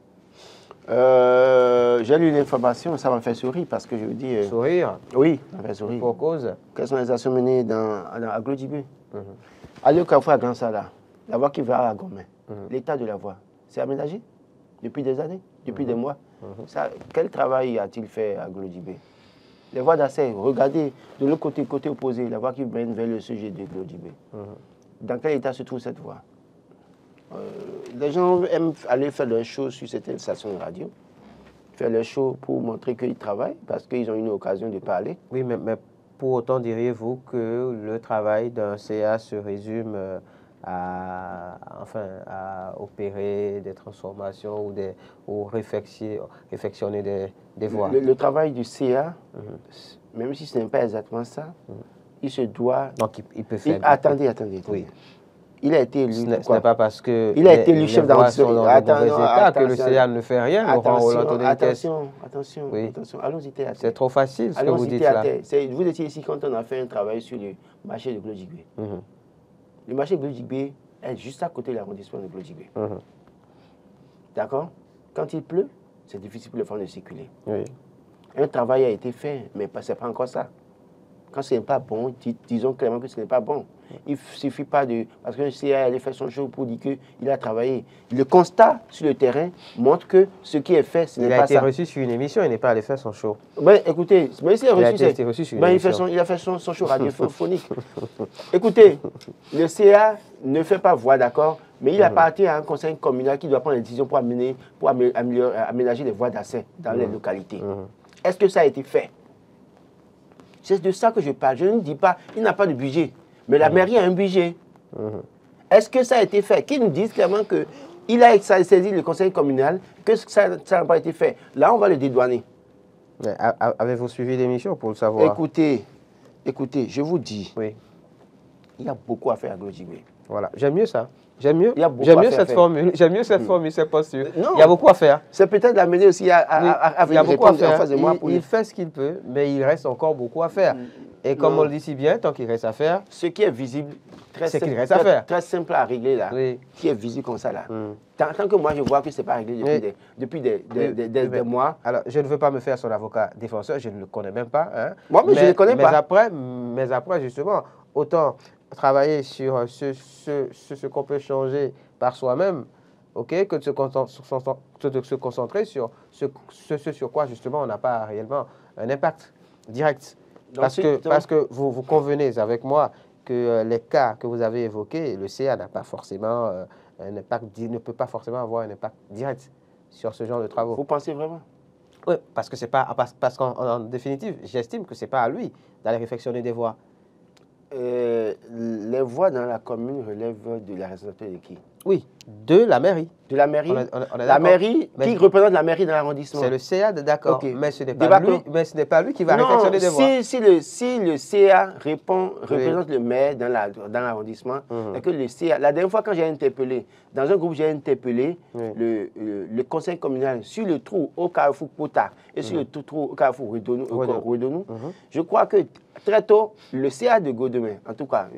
Euh, J'ai lu l'information, ça m'a fait sourire parce que je vous dis... Euh, sourire? Oui, ça m'a fait sourire. Pour cause? Quelles sont les actions menées dans, dans Aglo-Djibé? mm-hmm. Allez au Carrefour à Gansala, la voie qui va à Gomé, mm-hmm. l'état de la voie, c'est aménagé depuis des années, depuis mm-hmm. des mois. Mm-hmm. Ça, quel travail a-t-il fait à Aglo-Djibé? Les voies d'accès, regardez de l'autre côté, côté opposé, la voie qui mène vers le sujet de Aglo-Djibé. Mm-hmm. Dans quel état se trouve cette voie? euh, Les gens aiment aller faire leurs choses sur certaines stations de radio, faire leurs shows pour montrer qu'ils travaillent, parce qu'ils ont une occasion de parler. Oui, mais, mais pour autant, diriez-vous que le travail d'un C A se résume à, enfin, à opérer des transformations ou, des, ou réfectionner des, des voies? Le, le travail du C A, mm-hmm. même si ce n'est pas exactement ça, mm-hmm. il se doit... Donc, il, il peut faire... Il, attendez, attendez, attendez. Oui. Il a été élu. Ce n'est pas parce que il a été élu chef d'arrondissement dans Attends, le mauvais état que le C A ne fait rien. Attention, attention, attention, oui. attention. Allons-y. C'est trop facile ce que vous dites là. Vous étiez ici quand on a fait un travail sur le marché de Aglo-Djibé. Mm-hmm. Le marché de Aglo-Djibé est juste à côté de l'arrondissement de Aglo-Djibé. Mm-hmm. D'accord? Quand il pleut, c'est difficile pour les femmes de circuler. Oui. Un travail a été fait, mais ce n'est pas encore ça. Quand ce n'est pas bon, dis, disons clairement que ce n'est pas bon. Il ne suffit pas de... Parce qu'un C A allait faire son show pour dire qu'il a travaillé. Le constat sur le terrain montre que ce qui est fait, ce n'est pas ça. Il a été reçu sur une émission, il n'est pas allé faire son show. Ben, écoutez, mais s'il a reçu, il a été reçu sur une ben, il, émission. fait son, il a fait son, son show radiophonique. Écoutez, le C A ne fait pas voix, d'accord, mais il mm-hmm. appartient à un conseil communal qui doit prendre des décisions pour, amener, pour améliorer, aménager les voies d'accès dans mm-hmm. les localités. Mm-hmm. Est-ce que ça a été fait? C'est de ça que je parle. Je ne dis pas, il n'a pas de budget. Mais la mmh. mairie a un budget. Mmh. Est-ce que ça a été fait? Qu'ils nous disent clairement qu'il a saisi le conseil communal, que ça n'a pas été fait. Là, on va le dédouaner. Avez-vous suivi l'émission pour le savoir? Écoutez, écoutez, je vous dis, oui. il y a beaucoup à faire à Glodjigwe. Voilà, j'aime mieux ça. J'aime mieux, j'aime mieux cette formule, j'aime mieux cette mmh. formule, cette posture. Non, il y a beaucoup à faire. C'est peut-être l'amener aussi à, à, oui, à, à venir répondre en face de moi. Il, pour il lui. fait ce qu'il peut, mais il reste encore beaucoup à faire. Mmh. Et comme non. on le dit si bien, tant qu'il reste à faire, ce qui est visible, très, c'est qu'il reste très, à faire. Très simple à régler là, oui. qui est visible comme ça là. Mm. Tant, tant que moi je vois que ce n'est pas réglé depuis, oui. des, depuis des, des, oui. des, des, des mois. Alors, je ne veux pas me faire son avocat défenseur, je ne le connais même pas. Hein. Moi, mais, mais je ne le connais mais pas. Après, mais après, justement, autant travailler sur ce, ce, ce, ce qu'on peut changer par soi-même, okay, que de se, de se concentrer sur ce, ce, ce sur quoi, justement, on n'a pas réellement un impact direct. Parce que, parce que vous, vous convenez avec moi que euh, les cas que vous avez évoqués, le C A n'a pas forcément euh, un impact, ne peut pas forcément avoir un impact direct sur ce genre de travaux. Vous pensez vraiment? Oui, parce que c'est pas, parce, parce qu'en en définitive, j'estime que ce n'est pas à lui d'aller réfectionner des voies. Euh, les voies dans la commune relèvent de la responsabilité de qui? Oui, de la mairie. De la mairie. On est, on est la mairie, mais qui représente la mairie dans l'arrondissement? C'est le C A, d'accord. Okay. Mais ce n'est pas, pas lui qui va non, réfectionner des si, voies. Si le, si le C A répond, représente oui. le maire dans l'arrondissement, la, dans mm-hmm. que le C A, la dernière fois quand j'ai interpellé, dans un groupe j'ai interpellé oui. le, le, le conseil communal sur le trou au Carrefour Pota et mm-hmm. sur le trou au Carrefour Rouedonou, mm-hmm. je crois que très tôt, le C A de Godemain, en tout cas,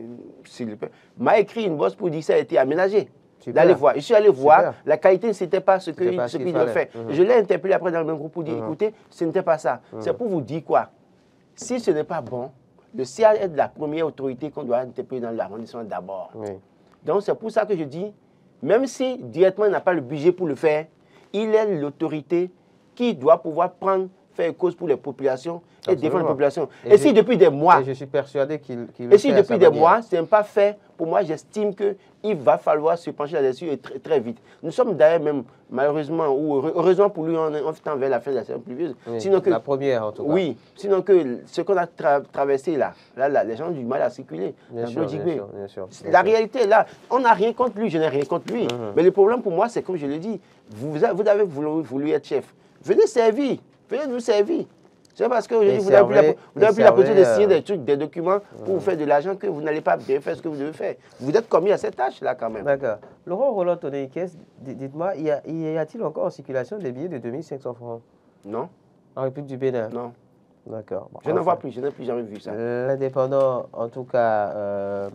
m'a écrit une bosse pour dire que ça a été aménagé. D'aller voir. Je suis allé voir, Super. La qualité, ce n'était pas ce qu'il qu qu a fait. Mmh. Je l'ai interpellé après dans le même groupe pour dire, mmh. écoutez, ce n'était pas ça. Mmh. C'est pour vous dire quoi? Si ce n'est pas bon, le C A est la première autorité qu'on doit interpeller dans l'arrondissement d'abord. Oui. Donc c'est pour ça que je dis, même si directement il n'a pas le budget pour le faire, il est l'autorité qui doit pouvoir prendre, faire cause pour les populations et Absolument. défendre les populations. Et, et si depuis des mois... Et je suis persuadé qu'il qu Et si fait depuis des manière. mois, ce n'est pas fait, pour moi, j'estime qu'il va falloir se pencher là-dessus et très, très vite. Nous sommes d'ailleurs même, malheureusement, ou heureusement pour lui, on, on tend vers la fin de la saison pluvieuse. Oui, sinon que, la première, en tout cas. Oui, sinon que ce qu'on a tra traversé là, là, là, les gens ont du mal à circuler. Bien sûr, bien sûr, bien sûr, bien la sûr. réalité, là, on n'a rien contre lui, je n'ai rien contre lui. Mm-hmm. Mais le problème pour moi, c'est comme je l'ai dit, vous, vous avez voulu, voulu être chef. Venez servir, venez nous servir. C'est parce que vous n'avez plus la, la possibilité de signer euh... des trucs, des documents pour mmh. vous faire de l'argent que vous n'allez pas bien faire ce que vous devez faire. Vous êtes commis à cette tâche-là quand même. D'accord. Laurent Roland Tonneikes, dites-moi, y a-t-il encore en circulation des billets de deux mille cinq cents francs? Non. En République du Bénin? Non. D'accord. Bon, je n'en vois plus, je n'ai plus jamais vu ça. L'indépendant, en tout cas, euh,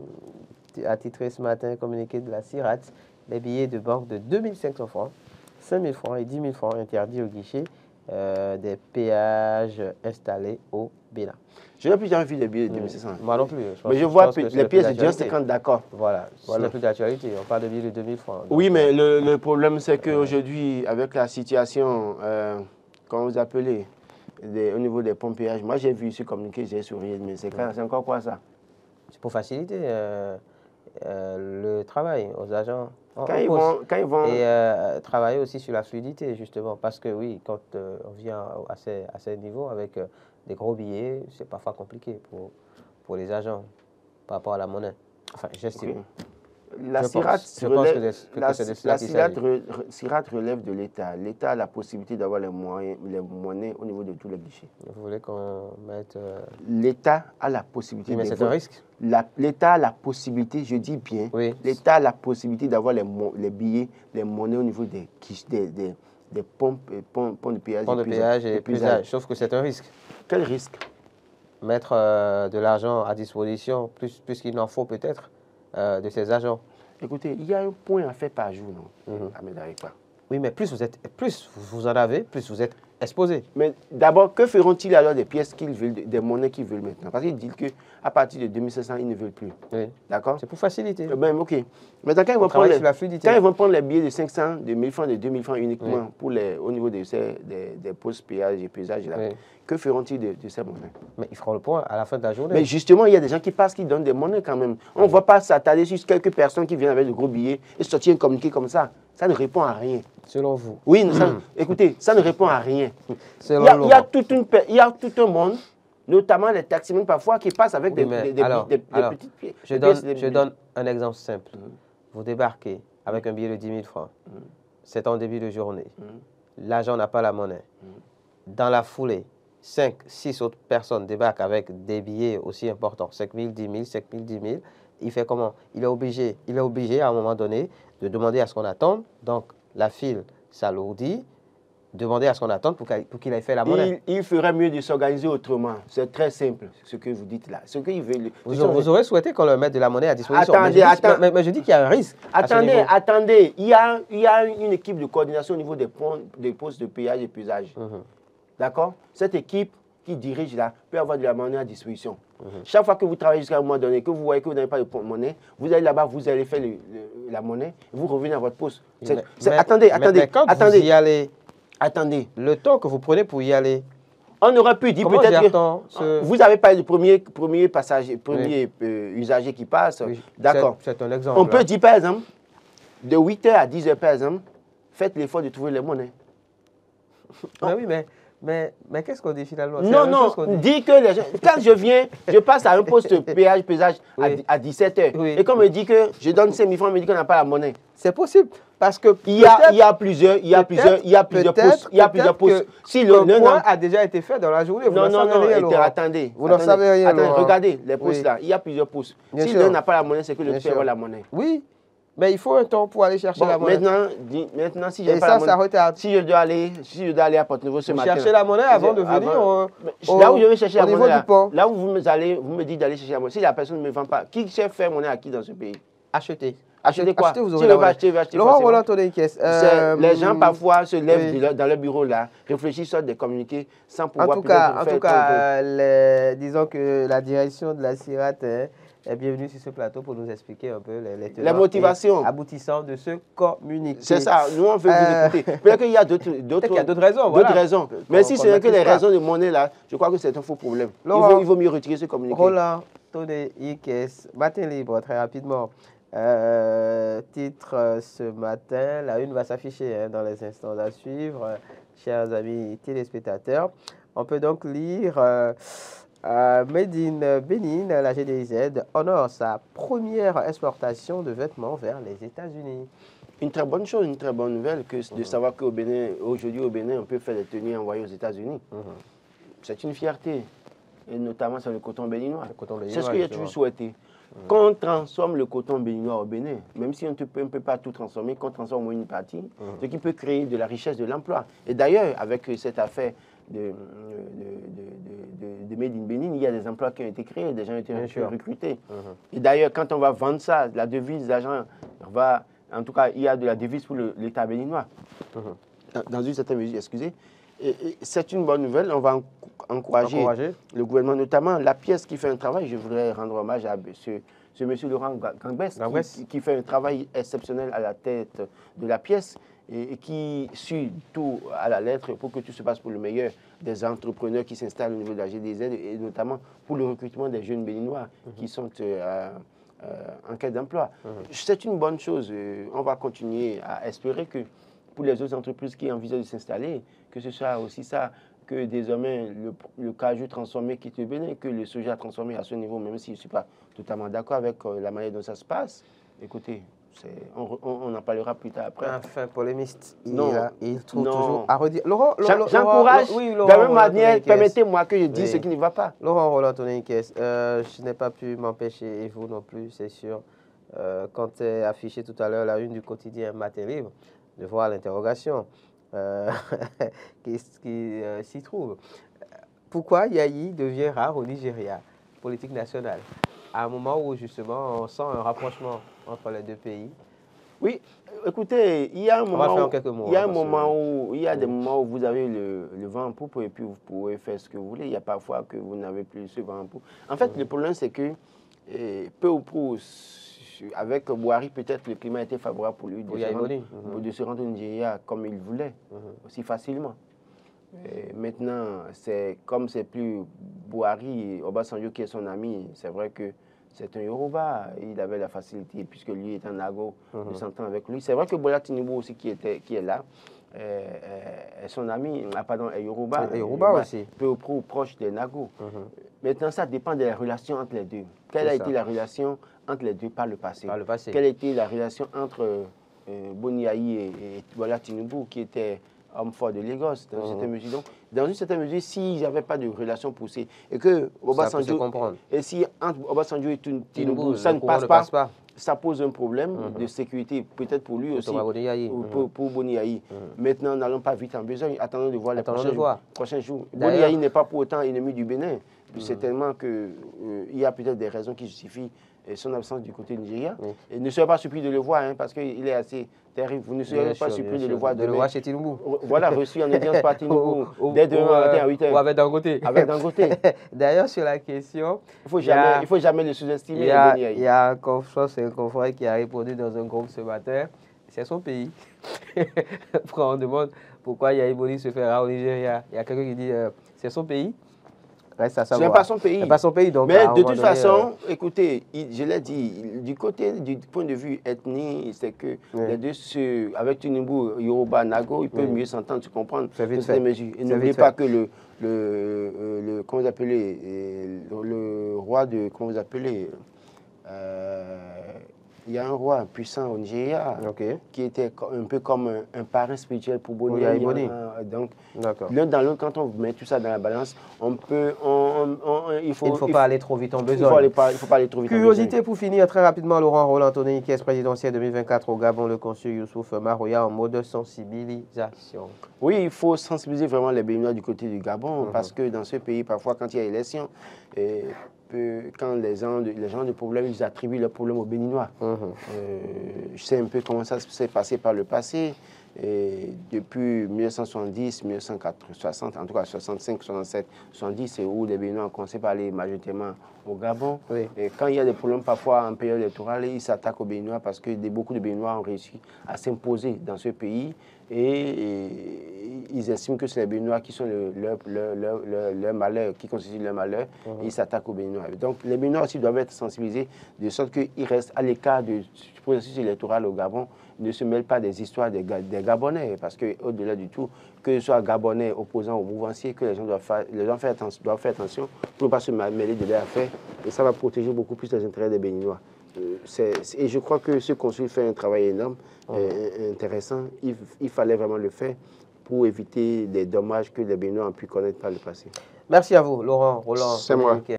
a titré ce matin un communiqué de la CIRAT, les billets de banque de deux mille cinq cents francs, cinq mille francs et dix mille francs interdits au guichet. Euh, des péages installés au Bénin. Je n'ai plus jamais vu des billets de deux mille cinq cents. Mmh. Moi non plus. Je mais je vois je les pièces de deux cent cinquante, d'accord. Voilà, voilà. C'est plus d'actualité. On parle de billets de deux mille francs. Donc, oui, mais le, le problème, c'est qu'aujourd'hui, avec la situation, euh, comment vous appelez, des, au niveau des pompes péages, moi j'ai vu ce communiqué, j'ai souri, mais c'est mmh. encore quoi ça? C'est pour faciliter euh, euh, le travail aux agents. Quand ils, vont, quand ils vont... Et euh, travailler aussi sur la fluidité, justement, parce que oui, quand euh, on vient à ces, à ces niveaux avec euh, des gros billets, c'est parfois compliqué pour, pour les agents par rapport à la monnaie. Enfin, j'estime. Okay. La CIRAT relève, la, relève de l'État. L'État a la possibilité d'avoir les moyens, les monnaies au niveau de tous les guichets. Vous voulez qu'on mette... Euh... L'État a la possibilité... Oui, mais c'est un risque. L'État a la possibilité, je dis bien, oui. l'État a la possibilité d'avoir les, les billets, les monnaies au niveau des, des, des, des pompes, pompes, pompes de péage. Pompes de péage et péage, sauf que c'est un risque. Quel risque? Mettre euh, de l'argent à disposition, plus, plus qu'il n'en faut peut-être, euh, de ces agents. Écoutez, il y a un point à faire par jour, non, mm-hmm. à Médaripa. Oui, mais plus vous, êtes, plus vous en avez, plus vous êtes exposé. Mais d'abord, que feront-ils alors des pièces qu'ils veulent, des monnaies qu'ils veulent maintenant? Parce qu'ils disent qu'à partir de deux mille cinq cents, ils ne veulent plus. Oui. D'accord? C'est pour faciliter. Euh, ben, ok. Maintenant, quand ils, vont prendre les, quand ils vont prendre les billets de cinq cents, de mille francs, de deux mille francs uniquement oui. pour les, au niveau de ces, des, des postes péage et pesage, là, oui. que feront-ils de, de ces monnaies? Mais ils feront le point à la fin de la journée. Mais justement, il y a des gens qui passent, qui donnent des monnaies quand même. On ne oui. va pas s'attarder sur quelques personnes qui viennent avec de gros billets et sortir un communiqué comme ça. Ça ne répond à rien. Selon vous? Oui, ça, écoutez, ça ne répond à rien. Il y, a, il, y a tout une, il y a tout un monde, notamment les taximens parfois, qui passent avec oui, des, des, des, alors, des, des alors, petites pièces. Je, donne, pièces, je donne un exemple simple. Mmh. Vous débarquez avec un billet de dix mille francs. Mmh. C'est en début de journée. Mmh. L'agent n'a pas la monnaie. Mmh. Dans la foulée, cinq, six autres personnes débarquent avec des billets aussi importants. cinq mille, dix mille, cinq mille, dix mille. Il fait comment? Il est obligé, il est obligé à un moment donné de demander à ce qu'on attende. Donc, la file s'alourdit. Demander à ce qu'on attende pour qu'il qu aille faire la monnaie. Il, il ferait mieux de s'organiser autrement. C'est très simple, ce que vous dites là. Ce qu'il veut, vous, aurez, vous aurez souhaité qu'on leur mette de la monnaie à disposition. Attendez, mais, je dis, attends, mais, mais je dis qu'il y a un risque. Attendez, attendez. Il y, a, il y a une équipe de coordination au niveau des, ponts, des postes de péage et pesage. Mm-hmm. D'accord? Cette équipe qui dirige là peut avoir de la monnaie à disposition. Mm-hmm. Chaque fois que vous travaillez jusqu'à un moment donné, que vous voyez que vous n'avez pas de monnaie, vous allez là-bas, vous allez faire le, le, la monnaie, et vous revenez à votre poste. Mais, mais, mais, attendez, attendez, mais quand attendez. Vous y allez, attendez. Le temps que vous prenez pour y aller. On aurait pu dire peut-être que ce... vous avez parlé du premier, premier passager, premier oui. euh, usager qui passe. Oui. D'accord. C'est un exemple. On là. peut dire par exemple, de huit heures à dix heures par exemple, faites l'effort de trouver les monnaies. Mais oui, mais... Mais, mais qu'est-ce qu'on dit finalement? Non, non, dit. dit que les gens, quand je viens, je passe à un poste de péage, pesage oui. à, à dix-sept heures. Oui. Et quand on me dit que je donne cinq mille francs, on me dit qu'on n'a pas la monnaie. C'est possible. Parce que il y, a, il y a plusieurs, il y a plusieurs, il y a plusieurs postes. Il y a plusieurs postes. Si le point a déjà été fait dans la journée, vous non, non, non, rien, non, attendez. Vous n'en savez rien. Attendez, regardez les postes oui. là. Il y a plusieurs postes. Bien si l'un n'a pas la monnaie, c'est que l'autre peut avoir la monnaie. Oui. Mais il faut un temps pour aller chercher bon, la monnaie. Maintenant, di, maintenant si, Et pas ça, la ça monnaie, retarde. Si je dois aller, si je dois aller à Porte-Nouveau ce vous matin. Chercher la monnaie avant de venir avant, au, au, là où je vais chercher la monnaie, là, du pont. là où vous me, allez, vous me dites d'aller chercher la monnaie, si la personne ne me vend pas, qui sait faire monnaie à qui dans ce pays? Acheter. Acheter quoi? Acheter, vous aurez si la acheter, vous acheter Laurent Roland, ton caisse. Euh, les gens parfois se lèvent oui. dans leur bureau là, réfléchissent, sortent des communiqués sans pouvoir. En tout cas, en tout cas les, disons que la direction de la CIRAT hein, est bienvenue sur ce plateau pour nous expliquer un peu les, les, les motivations aboutissants de ce communiqué. C'est ça, nous on veut euh... vous écouter. Peut-être qu'il y a d'autres raisons. D'autres voilà. raisons. Mais si ce n'est que les pas. raisons de monnaie là, je crois que c'est un faux problème. Laurent, il, vaut, il vaut mieux retirer ce communiqué. Roland, Tony, Ikes, Matin Libre, très rapidement. Euh, titre euh, ce matin, la une va s'afficher hein, dans les instants à suivre, euh, chers amis téléspectateurs. On peut donc lire euh, euh, Made in Benin, la G D I Z honore sa première exportation de vêtements vers les États-Unis. Une très bonne chose, une très bonne nouvelle que de mmh. savoir qu'au Bénin, aujourd'hui au Bénin, on peut faire des tenues envoyées aux États-Unis. Mmh. C'est une fierté, et notamment sur le coton béninois. C'est ce que j'ai toujours souhaité. Mmh. Qu'on transforme le coton béninois au Bénin, même si on ne peut, peut pas tout transformer, qu'on transforme au moins une partie, mmh. ce qui peut créer de la richesse, de l'emploi. Et d'ailleurs, avec cette affaire de, de, de, de, de Made in Benin, il y a des emplois qui ont été créés, des gens ont été recrutés. Mmh. Et d'ailleurs, quand on va vendre ça, la devise d'argent va... En tout cas, il y a de la devise pour l'État béninois, mmh. dans une certaine mesure, excusez. Et, et c'est une bonne nouvelle, on va encourager, encourager le gouvernement, notamment la pièce qui fait un travail. Je voudrais rendre hommage à ce, ce monsieur Laurent Gangbès, qui, qui fait un travail exceptionnel à la tête de la pièce et, et qui suit tout à la lettre pour que tout se passe pour le meilleur des entrepreneurs qui s'installent au niveau de la G D Z et notamment pour le recrutement des jeunes béninois mmh. qui sont euh, euh, en quête d'emploi. Mmh. C'est une bonne chose. On va continuer à espérer que pour les autres entreprises qui envisagent de s'installer, que ce soit aussi ça, que désormais le, le cajou transformé quitte le Bénin, que le soja transformé à ce niveau, même si je ne suis pas totalement d'accord avec euh, la manière dont ça se passe. Écoutez, on, on, on en parlera plus tard après. Enfin, polémiste, il, non, a, il trouve non. toujours à redire. Laurent, j'encourage, oui, de la même manière, permettez-moi que je dise oui. ce qui ne va pas. Laurent Roland, euh, je n'ai pas pu m'empêcher, et vous non plus, c'est sûr, euh, quand tu as affiché tout à l'heure la une du quotidien Matin Libre, de voir l'interrogation euh, qui, qui euh, s'y trouve. Pourquoi Yayi devient rare au Nigeria, politique nationale, à un moment où justement on sent un rapprochement entre les deux pays, Oui, écoutez, il y a un moment, où, mots, il y a hein, un moment où, il y a oui. des moments où vous avez le, le vent en poupe et puis vous pouvez faire ce que vous voulez. Il y a parfois que vous n'avez plus ce vent en poupe. En fait, mmh. le problème, c'est que eh, peu ou prou, avec Buhari, peut-être le climat était favorable pour lui de, oui, se, rendre, mmh. de se rendre au Nigeria comme il voulait, mmh. aussi facilement. Et maintenant, c'est comme c'est plus Buhari, Obasanjo qui est son ami, c'est vrai que c'est un Yoruba, il avait la facilité, puisque lui est un Nago, mm-hmm. de s'entendre avec lui. C'est vrai que Bola Tinubu aussi qui, était, qui est là, est, est son ami, ah, pardon, est Yoruba, est Yoruba aussi. Peu ou prou proche des Nago. Mm-hmm. Maintenant, ça dépend de la relation entre les deux. Quelle a été la relation entre les deux par le passé? Par le passé. Quelle a été la relation entre euh, Boni Ayi et, et Bola Tinubu, qui était homme fort de Lagos, dans, mmh. une certaine mesure. Donc, dans une certaine mesure, s'il n'y avait pas de relation poussée, et que Obasanjo, et si entre Obasanjo et Tinubu, ça ne passe, ne passe pas, ça pose un problème mmh. de sécurité, peut-être pour lui aussi, ou pour, mmh. pour Boni Ayi. Mmh. Maintenant, n'allons pas vite en besogne, attendons de voir les prochains, voir. prochains jours. Boni Ayi n'est pas pour autant ennemi du Bénin. Mmh. C'est tellement qu'il euh, y a peut-être des raisons qui justifient son absence du côté nigérien. Oui. Et ne soyez pas surpris de le voir, hein, parce qu'il est assez terrible. Vous ne soyez bien pas sûr, surpris de sûr. le voir. De le voir chez Tinubu. Voilà, reçu en audience par Tinubu dès demain matin à huit heures. Ou avec Dangote. Avec Dangote. D'ailleurs, sur la question... Il ne faut, jamais, faut jamais le sous-estimer. Il y a, il y a un confrère, c'est un confrère qui a répondu dans un groupe ce matin. C'est son pays. Pourquoi on demande pourquoi Yaïboni se fait rare au Nigeria. Il y a quelqu'un qui dit euh, c'est son pays. Reste à savoir. Ce n'est pas son pays. C'est pas son pays, donc. Mais de toute façon, euh... écoutez, il, je l'ai dit, du côté du point de vue ethnique, c'est que oui. les deux, se, avec Tinubu, Yoruba, Nago, ils peuvent oui. mieux s'entendre, se comprendre. C'est vite fait. Et n'oubliez pas que le, le, le, le, comment vous appelez, le, le roi de, comment vous appelez, euh, il y a un roi puissant au Nigeria okay. qui était un peu comme un, un parrain spirituel pour Boni Ayi. Donc, l'un dans l'autre, quand on met tout ça dans la balance, on peut, on, on, on, il faut, il ne faut il pas faut, aller trop vite en besogne. Il ne faut, aller pas, il faut pas aller trop vite Curiosité en besogne. Pour finir, très rapidement, Laurent Roland Anthony, qui est présidentiel deux mille vingt-quatre au Gabon, le consul Youssouf Maroya en mode sensibilisation. Oui, il faut sensibiliser vraiment les Béninois du côté du Gabon, mm-hmm. parce que dans ce pays, parfois, quand il y a élection, et quand les gens, de, les gens de problème, ils attribuent leurs problèmes aux Béninois. Mmh. Euh, je sais un peu comment ça s'est passé par le passé. Et depuis mille neuf cent soixante-dix, mille neuf cent soixante, en tout cas soixante-cinq, soixante-sept, soixante-dix, c'est où les Béninois ont commencé par aller majoritairement au Gabon. Oui. Et quand il y a des problèmes parfois en période électorale, ils s'attaquent aux Béninois parce que des, beaucoup de Béninois ont réussi à s'imposer dans ce pays. Et, et ils estiment que c'est les Béninois qui sont le, leur, leur, leur, leur, leur malheur, qui constituent leur malheur, mmh. et ils s'attaquent aux Béninois. Donc les Béninois aussi doivent être sensibilisés de sorte qu'ils restent à l'écart du processus électoral au Gabon, ne se mêlent pas des histoires des, des Gabonais, parce qu'au-delà du tout, que ce soit Gabonais opposant aux mouvanciers, que les gens doivent faire, les gens faire, attention, doivent faire attention pour ne pas se mêler de leurs affaires, et ça va protéger beaucoup plus les intérêts des Béninois. C'est, et je crois que ce consul fait un travail énorme, mmh. euh, intéressant. Il, il fallait vraiment le faire pour éviter des dommages que les Béninois ont pu connaître par le passé. Merci à vous, Laurent Roland. C'est moi.